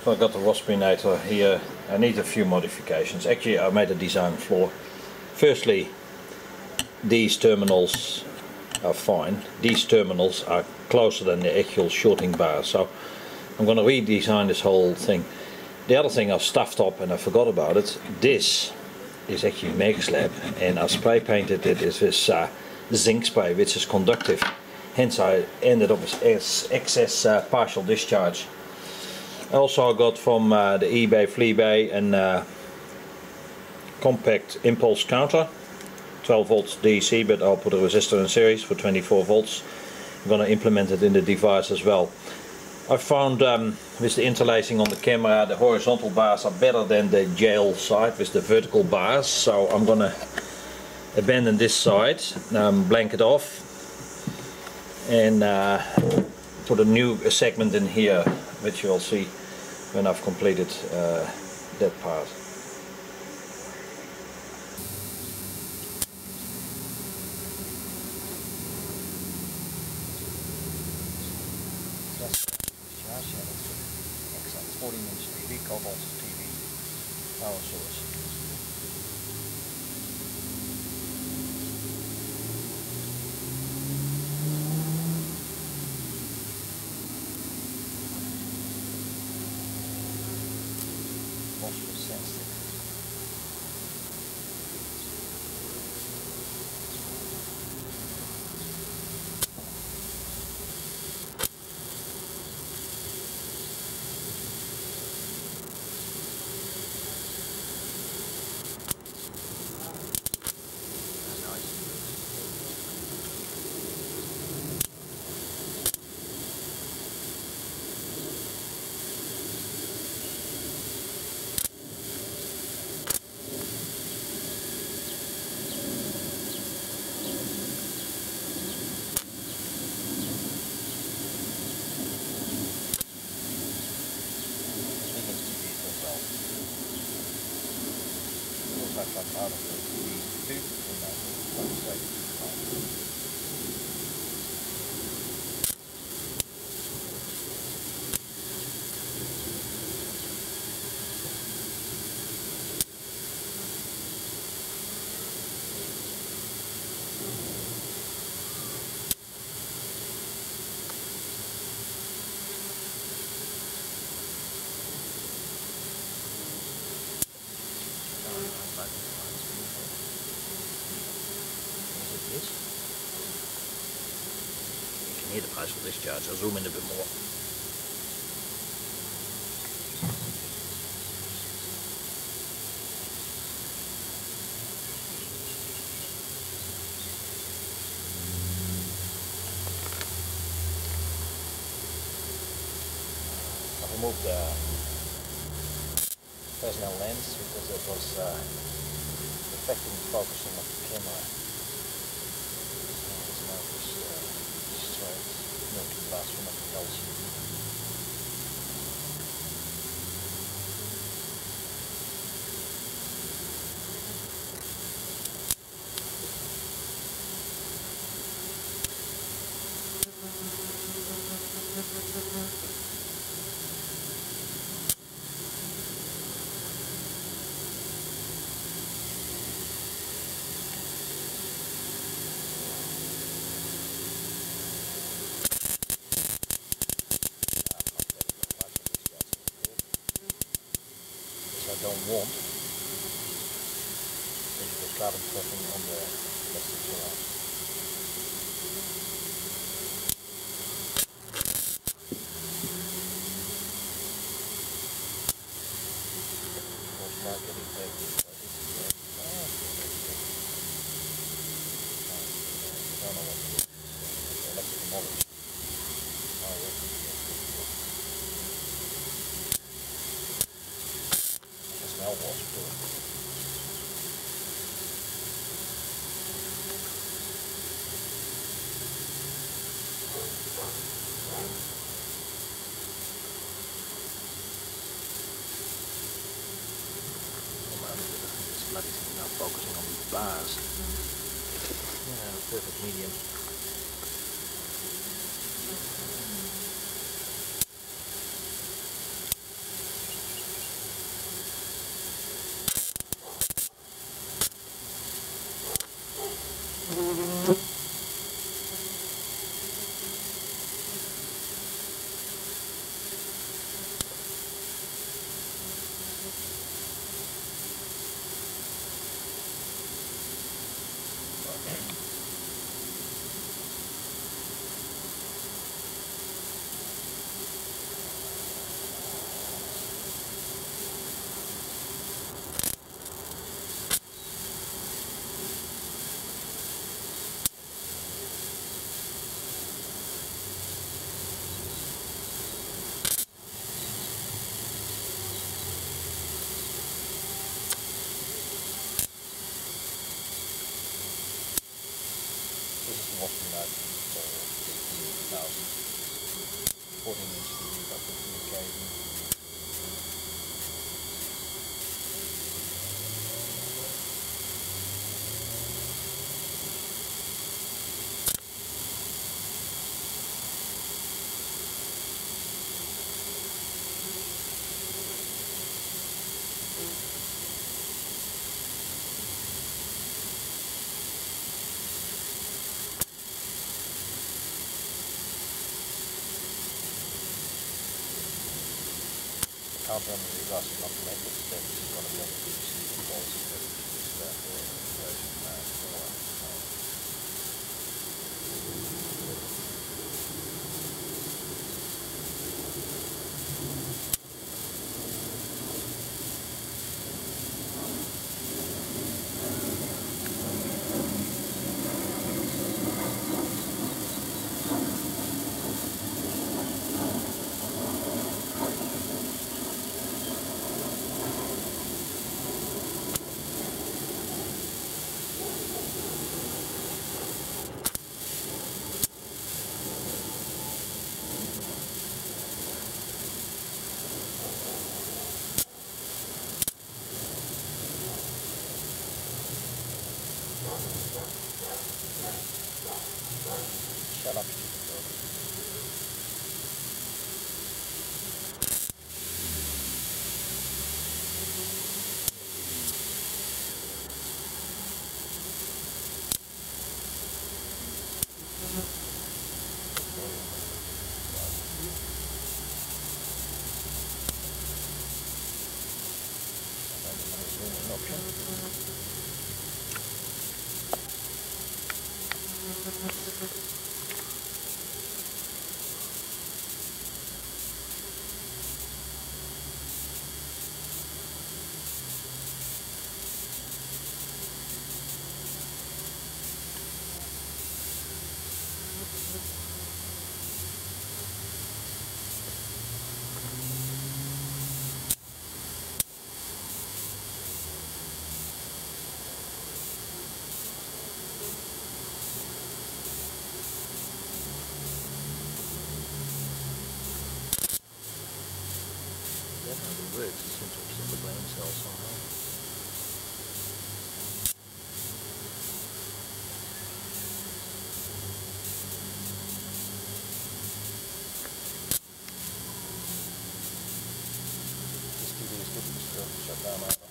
So I got the Waspinator here. I need a few modifications. Actually, I made a design flaw. Firstly, these terminals are fine. These terminals are closer than the actual shorting bar, so I'm going to redesign this whole thing. The other thing I stuffed up and I forgot about it. This is actually Megaslab, and I spray painted it with this zinc spray, which is conductive. Hence I ended up with excess partial discharge. Also I got from the eBay Fleabay an compact impulse counter, 12 volts DC, but I'll put a resistor in series for 24 volts. I'm going to implement it in the device as well. I found with the interlacing on the camera, the horizontal bars are better than the jail side with the vertical bars, so I'm going to abandon this side, blank it off, and put a new segment in here, which you'll see when I've completed that part. Excellent 14-inch 3 cobalt TV power source. Wasps sensitive. Out of the two, and that's you can hear the partial discharge. I'll zoom in a bit more. I removed the Fresnel lens because it was affecting the focusing of the camera. It's now just straight milky glass for nothing else. I don't want visual carbon trapping on the plastic surround. Start getting back to this again. I don't know what to do. Electrical knowledge. Smell wasp too. This bloody thing now focusing on these bars. Yeah, perfect medium. Waspinator for 15,000. 14-inch TV by 15 kV. Counter on the glass is not connected, then it's going to be on the PVC because it's the version 4. Shut up, stupid dog. An option. Definitely works, it seems to upset the brain cells somehow. This TV is difficult to shut down either.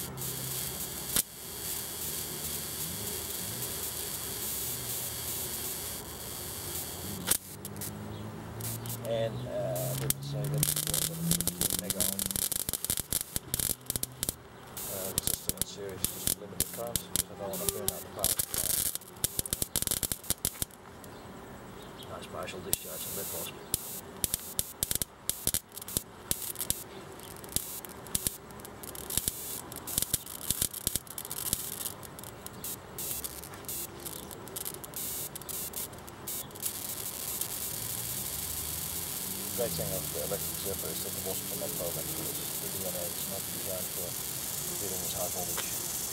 And I didn't say that before, but mega ohm resistor in series just to limit the current because I don't want to burn out the power supply. Nice partial discharge on that Wasp. The great thing of the electric zipper is that the Wasps are not programmed for this. The DNA is not designed for dealing with high voltage.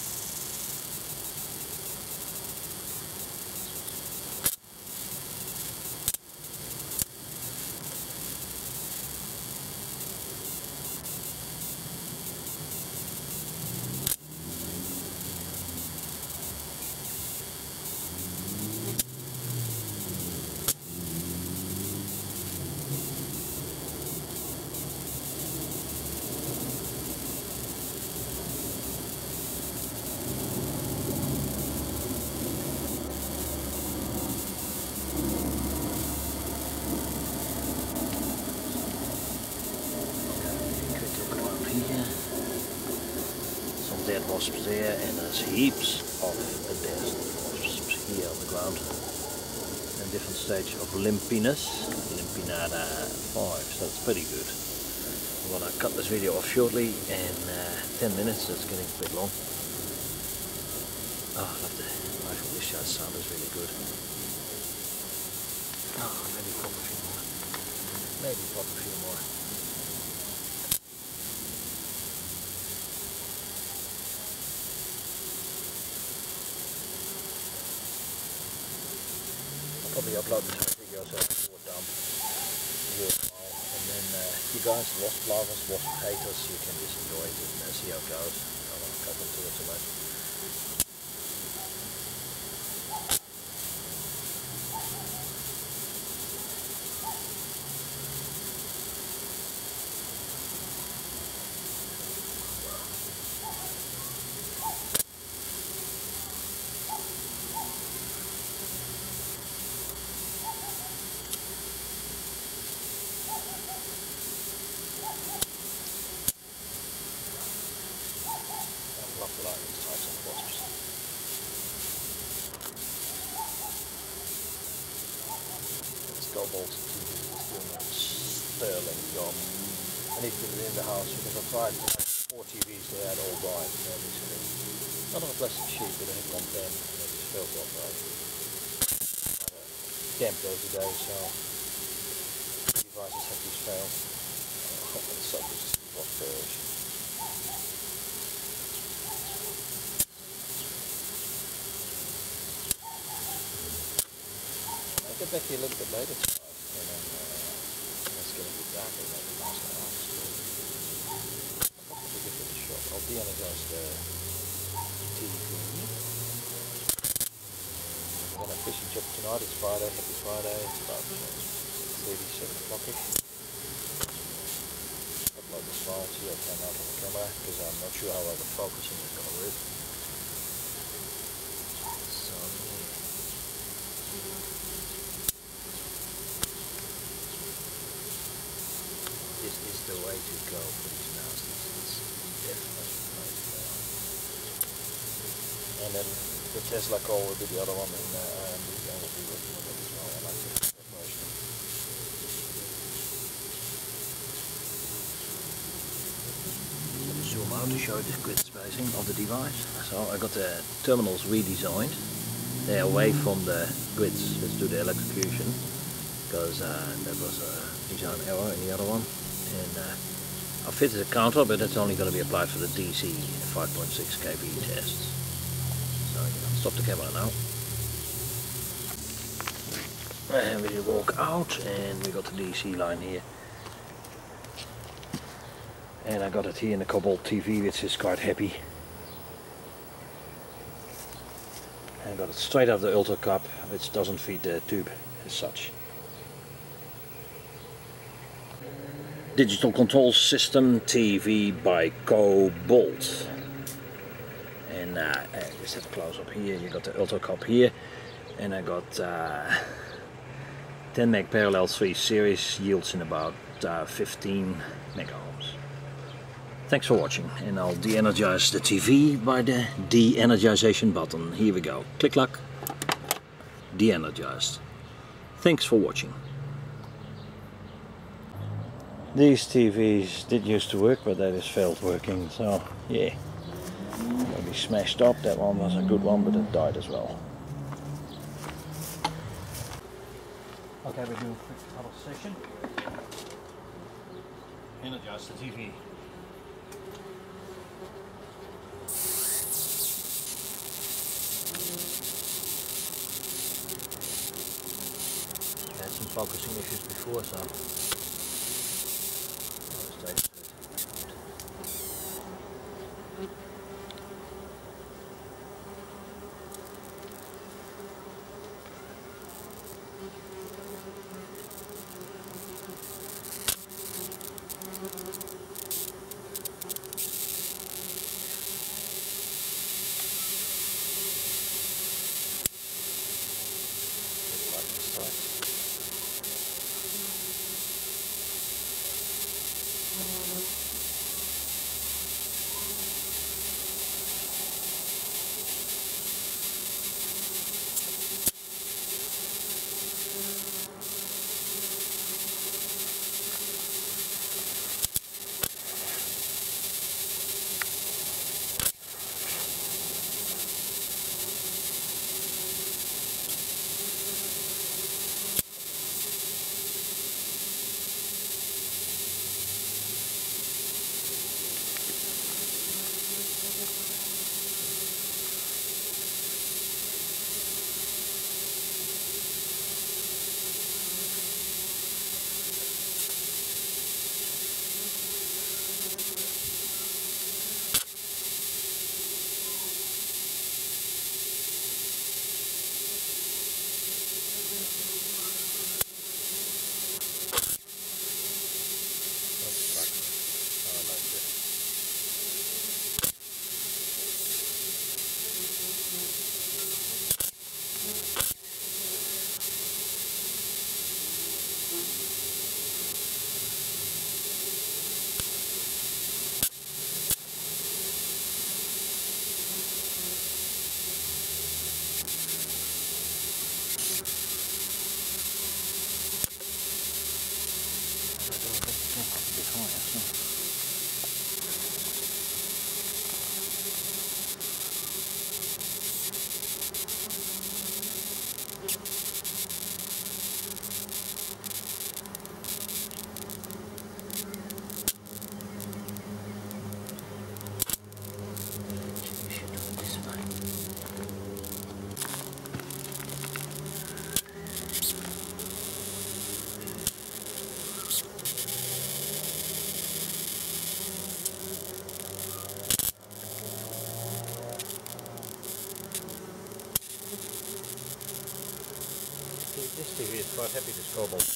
Dead wasps there, and there's heaps of dead wasps here on the ground in different stage of limpiness. Limpinada 5, so that's pretty good. I'm gonna cut this video off shortly in 10 minutes, so it's getting a bit long. Oh, I love the rifle discharge sound, is really good. Oh, maybe pop a few more. Maybe pop a few more. probably upload some videos for dump worthwhile, and then you guys, wasp larvas, wasp haters, you can just enjoy it and see how it goes. I don't want to cut into it too much. I love these types of wasps. It's cobalt TV is doing a sterling job. I need to put it in the house because I tried 4 TVs, they had all died. Not on a plastic sheet, but they had content and it just filled up right. Damp the other day, so devices have these failed. It's so good to see what first. I'll get back to you a little bit later tonight, and then it's getting a bit darker like the last hour. I'll probably give it a shot. I'll de-energize the TV. I'm going to fishing trip tonight. It's Friday. Happy Friday. It's about 37 o'clock-ish. Upload this file, see how it came out on the camera, because I'm not sure how well the focusing is going to work. So this is the way to go for these nasties. It's definitely the way to go. And then the Tesla call will be the other one, and I will be working on it as well. I like the preparation. Zoom out to show the grid spacing of the device. So I got the terminals redesigned. They are away from the grids. Let's do the electrocution, because that was a design error in the other one. And I fitted a counter, but that's only going to be applied for the DC 5.6 kV tests. So stop the camera now. And we walk out, and we got the DC line here. And I got it here in the Cobalt TV, which is quite happy. And I got it straight out of the Ultra Cup, which doesn't feed the tube as such. Digital control system TV by Cobalt. And just have a close up here. You got the Ultra Cup here, and I got 10 meg parallel 3 series, yields in about 15 megaohms. Thanks for watching, and I'll de-energize the TV by the de-energization button. Here we go. Click-clack. De-energized. Thanks for watching. These TVs did used to work, but they just failed working, so yeah. Maybe smashed up. That one was a good one, but it died as well. Okay, we're doing a quick other session. Energize the TV. Had some focusing issues before, so He is quite happy, this kobold.